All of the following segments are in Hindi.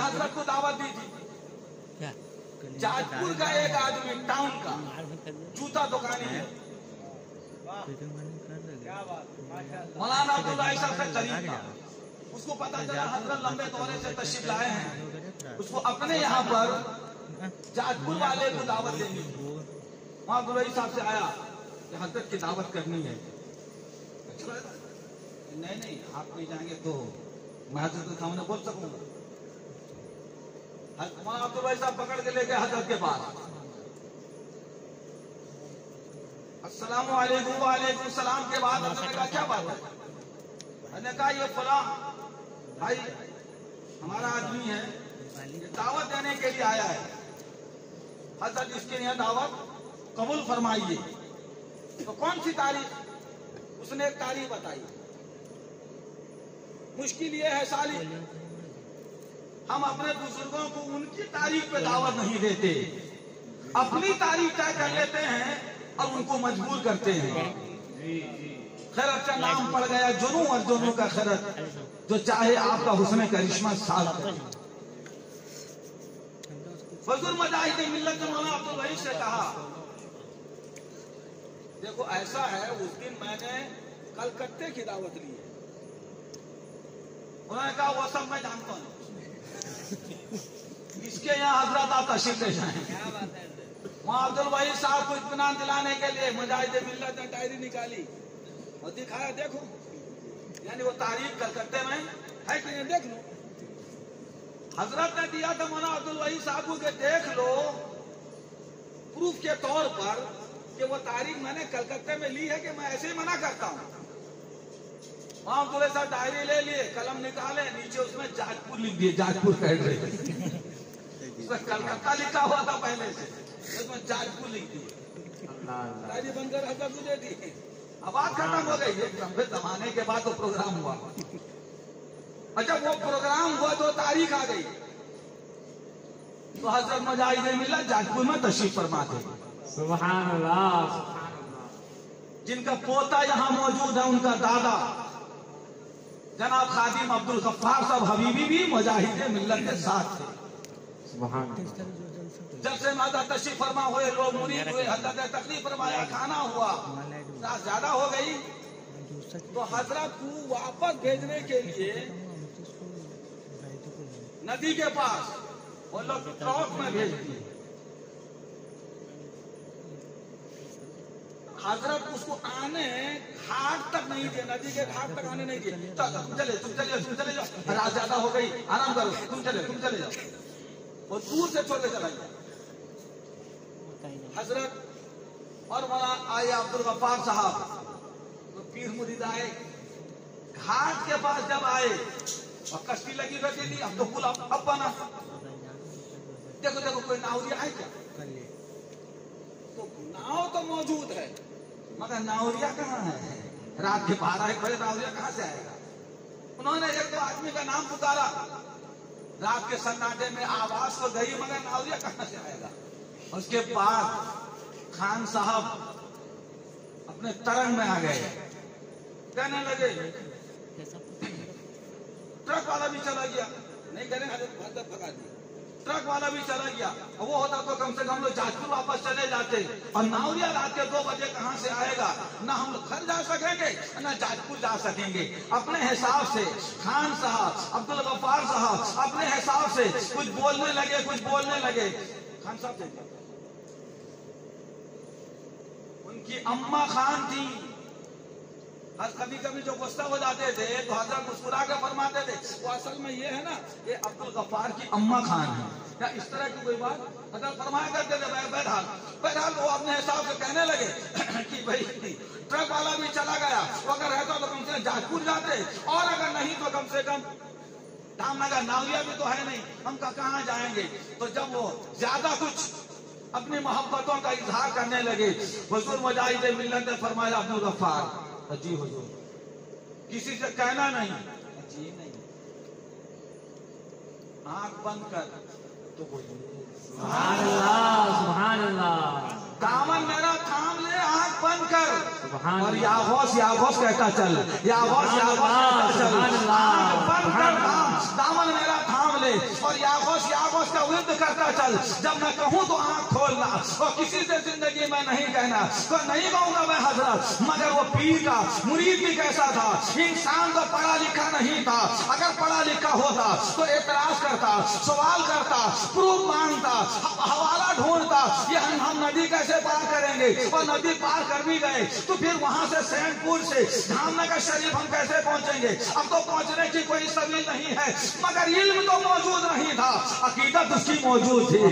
हजरत को दावत दी थी। जाजपुर का एक आदमी टाउन का जूता दुकानी है, मौलाना अब्दुल्ला साहब से करीब था। उसको पता चला हजरत लंबे दौरे से तशरीफ लाए हैं, उसको अपने यहाँ पर जाजपुर वाले को दावत देनी थी। वहाँ अब्दुल्ला साहब से आया कि हजरत की दावत करनी है। नहीं आप नहीं जाएंगे तो मैं हजरत के सामने बोल सकूंगा। मौलाना अब्दुल्ला साहब पकड़ के ले गए हजरत के पास। अस्सलाम वालेकुम वालेकुम सलाम के बाद हजरत ने कहा क्या बात है? मैंने कहा ये फला भाई हमारा आदमी है, दावत देने के लिए आया है, हजरत इसके लिए दावत कबूल फरमाइए। तो कौन सी तारीख? उसने एक तारीख बताई। मुश्किल ये है साली, हम अपने बुजुर्गों को उनकी तारीख पे दावत नहीं देते, अपनी तारीख तय कर लेते हैं और उनको मजबूर करते हैं। खैरत का नाम पड़ गया जुनू और जुनू का खैरत, जो चाहे आपका हुस्न करिश्मा साल करे। फजल मजाहिद मिल्लत मौलाना अब्दुल वहीद से कहा देखो ऐसा है, उस दिन मैंने कलकत्ते की दावत ली है। उन्होंने कहा वो सब मैं जानता हूँ, इसके यहाँ हजरत आप तशरीफ ले जाएं। वहाँ अब्दुल वहीद साहब को इत्मीनान दिलाने के लिए मुजाहिद मिल्लत ने डायरी निकाली और दिखाया, देखो यानी वो तारीख कलकत्ते में है कि नहीं, देख लो। हजरत ने दिया था मौलाना अब्दुल वहीद साहब को कि देख लो प्रूफ के तौर पर कि वो तारीख मैंने कलकत्ते में ली है कि मैं ऐसे ही मना करता हूँ। वहाँ अब्दुल्ला साहब डायरी ले लिए, कलम निकाले, नीचे उसमें जाजपुर लिख दिए, जाजपुर कह रहे उसमें कलकत्ता लिखा हुआ था पहले से, उसमें जाजपुर लिख दिए। डायरी बनकर हजरत को दे दी। अब बात खत्म हो गई। लंबे जमाने के बाद तो प्रोग्राम हुआ। अच्छा वो प्रोग्राम हुआ तो तारीख आ गई तो हजरत मुजाहिद मिल्लत जाजपुर में तशरीफ फरमा थे। सुभान अल्लाह। जिनका पोता यहाँ मौजूद है, उनका दादा जनाब खादिम अब्दुल गफ्फार साहब हबीबी भी मुजाहिद मिल्लत के साथ थे। जब से माता तशरीफ फरमा हुए, लोग मुरीद हुए, हजरत ने तकलीफ फरमाया, खाना हुआ, रात ज्यादा हो गई तो हजरत को वापस भेजने के लिए नदी के पास वो लोग ट्रक में भेज दिए। हजरत उसको आने घाट तक नहीं दिए, नदी के घाट तक आने नहीं दिए। तुम चले जाओ, रात ज्यादा हो गई, आराम करो, तुम चले जाओ। वो दूर से छोड़ के चला गया। हजरत और मौलाना आए अब्दुल गफ्फार साहब तो पीर मुरीद आए, घाट के पास जब आए और कश्ती लगी रहती थी, अब तो पुल अब बना। देखो कोई नावरिया है क्या? तो नाव तो मौजूद है मगर नावरिया कहाँ है? रात के 12-1 बजे नावरिया कहाँ से आएगा? उन्होंने एक तो आदमी का नाम पुकारा, रात के सन्नाटे में आवाज तो गई मगर नावरिया कहाँ से आएगा? उसके बाद खान साहब अपने तरंग में आ गए, कहने लगे ट्रक वाला भी चला गया, नहीं करें हजरत भगा दिया, ट्रक वाला भी चला गया। वो होता तो कम से कम लोग जाजपुर वापस चले जाते, और नावरिया रात के 2 बजे कहाँ से आएगा? ना हम लोग घर जा सकेंगे ना जाजपुर जा सकेंगे। अपने हिसाब से खान साहब अब्दुल गफ्फार साहब अपने हिसाब से कुछ बोलने लगे। खान साहब से उनकी अम्मा खान थी, हर कभी जो गुस्सा हो जाते थे तो हजरत मुस्कुरा के फरमाते थे वो असल में ये है ना, ये अब्दुल गफ्फार की अम्मा खान है, या इस तरह की कोई बात हजरत फरमाया करते थे। बहरहाल वो अपने हिसाब से कहने लगे कि भाई ट्रक वाला भी चला गया, वो अगर रहता तो कम से कम जाजपुर जाते, और अगर नहीं तो कम से कम धामनगर, नावरिया भी तो है नहीं, हम कहाँ जाएंगे? तो जब वो ज्यादा कुछ अपनी मोहब्बतों का इजहार करने लगे, हुजूर मुजाहिद मिल्लत ने फरमाया अब्दुल गफ्फार जी हुजूर किसी से कहना नहीं, जी नहीं, आंख बंद कर तो सुभान अल्लाह। दामन मेरा थाम ले, आंख बंद कर, और या गौस कहता चल, या गौस कहता चल, आंख बंद कर, दामन मेरा थाम ले। ले और यागोस का विरुद्ध करता चल। जब मैं कहूँ तो आंख खोलना और किसी से जिंदगी में नहीं कहना। तो नहीं कहूंगा मैं हजरत, मगर वो पीर का मुरीद भी कैसा था, इंसान तो पढ़ा लिखा नहीं था। अगर पढ़ा लिखा होता तो एतराज करता, सवाल करता, प्रूफ मांगता, हवाला ढूंढता, ये हम नदी कैसे पार करेंगे। और नदी पार कर भी गए तो फिर वहां से सैनपुर से धामनगर शरीफ हम कैसे पहुंचेंगे। अब तो पहुंचने की कोई सबील नहीं है, मगर इल्म तो मौजूद नहीं था, अकीदत उसकी मौजूद थी,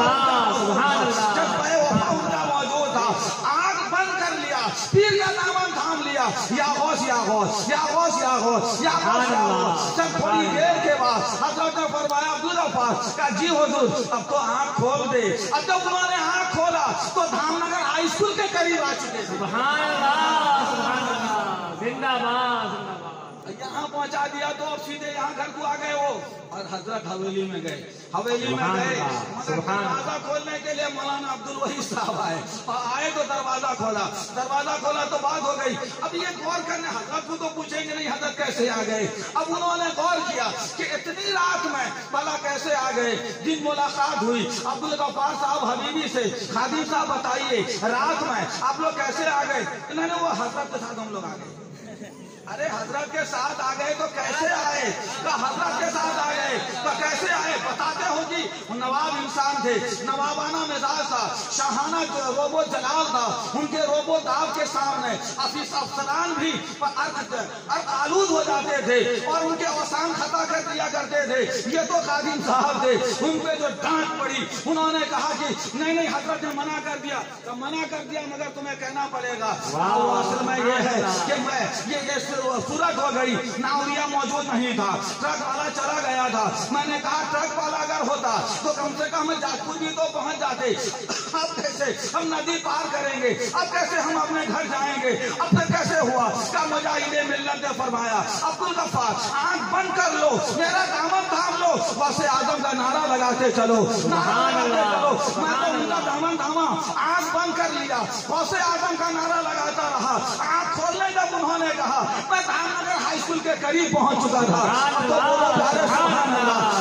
वफा उनका मौजूद था। आग बंद कर लिया, फिर यह दामन थाम लिया, यागोस यागोस यागोस यागोस यागोस यागोस। जब थोड़ी देर के बाद हजरत ने फरमाया अब्दुल गफ्फार का जी हुजूर अब तो आंख खोल दे। अब जब उन्होंने आंख खोला तो धामनगर हाई स्कूल के करीब आ चुके थे। सुभान अल्लाह, सुभान अल्लाह, जिंदाबाद जिंदाबाद। यहाँ पहुंचा दिया तो अब सीधे यहाँ घर को आ गए वो, और हजरत हवेली में गए। हवेली में गए मगर दरवाजा खोलने के लिए मौलाना अब्दुल वहीद साहब आए, और आए तो दरवाजा खोला तो बात हो गई। अब ये गौर करने हजरत को तो पूछेंगे नहीं हजरत कैसे आ गए। अब उन्होंने गौर किया कि इतनी रात में भला कैसे आ गए। जिन मुलाकात हुई अब्दुल गफ्फार साहब हबीबी से, खादिम साहब बताइए रात में आप लोग कैसे आ गए। इन्होंने वो हजरत के साथ हम लोग आ गए। अरे हजरत के साथ आ गए तो कैसे आए, तो हजरत के साथ आ गए तो कैसे आए। बताते हो कि नवाब इंसान थे, नवाबाना मिजाज था, शाहाना रोबो जलाल था। उनके रोबो दाव के सामने अफसरान भी अर्थ आलूद हो जाते थे और उनके अवसान खता कर दिया करते थे। ये तो खादिम साहब थे, उन पे जो डांट पड़ी, उन्होंने कहा कि नहीं हजरत ने मना कर दिया। तो मना कर दिया मगर तुम्हें कहना पड़ेगा। असल में ये है कि मैं ये सूरत हो गई, नाउरिया मौजूद नहीं था, ट्रक वाला चला गया था। मैंने कहा ट्रक वाला अगर होता तो कम से कम जाजपुर भी तो पहुंच जाते। अब कैसे हम नदी पार करेंगे, अब कैसे हम अपने घर जाएंगे। अब तक कैसे हुआ का मुजाहिदे मिल्लत ने फरमाया अब्दुल गफ्फार आंख बंद कर लो, मेरा दामन थाम लो, वैसे आजम का नारा लगाते चलो, नारा लगाते चलो। मैं तो उनका दामन थामा, आंख बंद कर लिया, वैसे आजम का नारा लगाता रहा। आंख खोलने जब उन्होंने कहा मैं धामनगर हाई स्कूल के करीब पहुंच चुका था। तो बोलो सुभान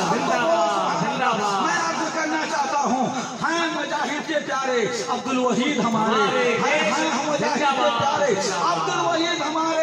अल्लाह। मैं अर्ज करना चाहता हूँ, हैं मुजाहिद के प्यारे अब्दुल वहीद हमारे, हैं मुजाहिद के प्यारे अब्दुल वहीद हमारे।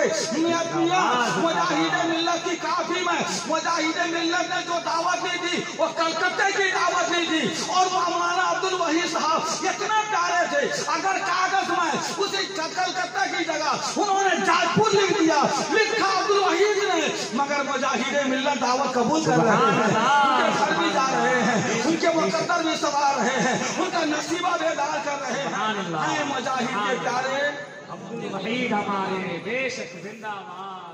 मुजाहिद मिल्लत की काफी में मुजाहिद मिल्लत ने जो दावत दी थी वो कलकत्ते की दावत दी थी, और वो मौलाना अब्दुल वहीद साहब इतने प्यारे थे। अगर कागज में उसी कलकत्ता की जगह उन्होंने जाजपुर लिख दिया, लिखा अब्दुल वहीद ने, मगर मुजाहिद मिल्लत दावत कबूल कर रहे हैं, उनके घर भी जा रहे हैं, उनके मुकद्दर भी सवार रहे हैं, उनका नसीबा बेदार कर रहे हैं। मुजाहिद के प्यारे अब्दुल वहीद हमारे बेशक जिंदाबाद।